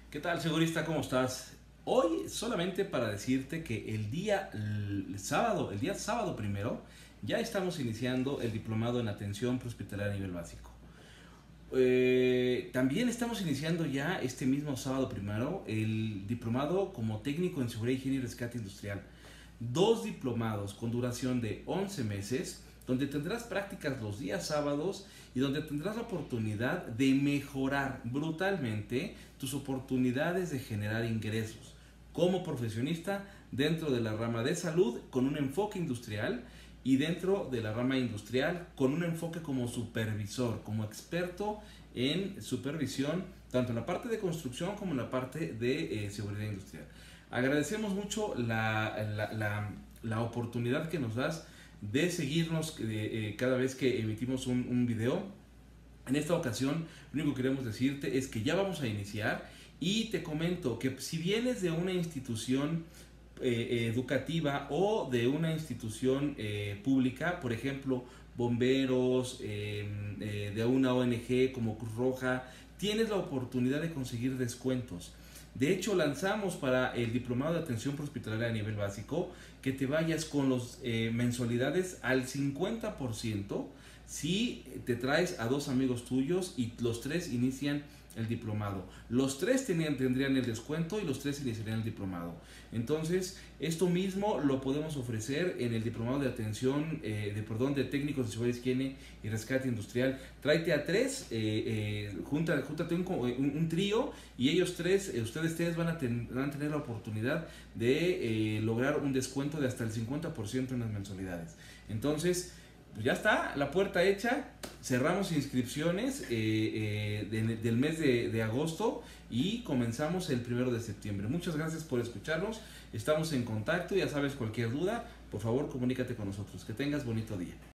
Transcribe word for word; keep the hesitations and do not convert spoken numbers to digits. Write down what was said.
¿Qué tal, segurista? ¿Cómo estás? Hoy solamente para decirte que el día el sábado, el día sábado primero, ya estamos iniciando el diplomado en atención prehospitalaria a nivel básico. Eh, también estamos iniciando ya este mismo sábado primero el diplomado como técnico en seguridad, higiene y rescate industrial. Dos diplomados con duración de once meses, donde tendrás prácticas los días sábados y donde tendrás la oportunidad de mejorar brutalmente tus oportunidades de generar ingresos como profesionista dentro de la rama de salud con un enfoque industrial y dentro de la rama industrial con un enfoque como supervisor, como experto en supervisión, tanto en la parte de construcción como en la parte de eh, seguridad industrial. Agradecemos mucho la, la, la, la oportunidad que nos das de seguirnos eh, eh, cada vez que emitimos un, un video. En esta ocasión, lo único que queremos decirte es que ya vamos a iniciar y te comento que si vienes de una institución eh, educativa o de una institución eh, pública, por ejemplo, bomberos, eh, eh, de una O N G como Cruz Roja, tienes la oportunidad de conseguir descuentos. De hecho, lanzamos para el diplomado de atención prehospitalaria a nivel básico que te vayas con las eh, mensualidades al cincuenta por ciento si te traes a dos amigos tuyos y los tres inician el diplomado. Los tres tenían, tendrían el descuento y los tres iniciarían el diplomado. Entonces, esto mismo lo podemos ofrecer en el diplomado de atención, eh, de perdón, de técnicos de seguridad, higiene y rescate industrial. Tráete a tres, eh, eh, junta, júntate un, un, un trío y ellos tres, eh, ustedes tres van a, ten, van a tener la oportunidad de eh, lograr un descuento de hasta el cincuenta por ciento en las mensualidades. Entonces, pues ya está, la puerta hecha, cerramos inscripciones eh, eh, de, del mes de, de agosto y comenzamos el primero de septiembre. Muchas gracias por escucharnos, estamos en contacto, ya sabes, cualquier duda, por favor comunícate con nosotros. Que tengas bonito día.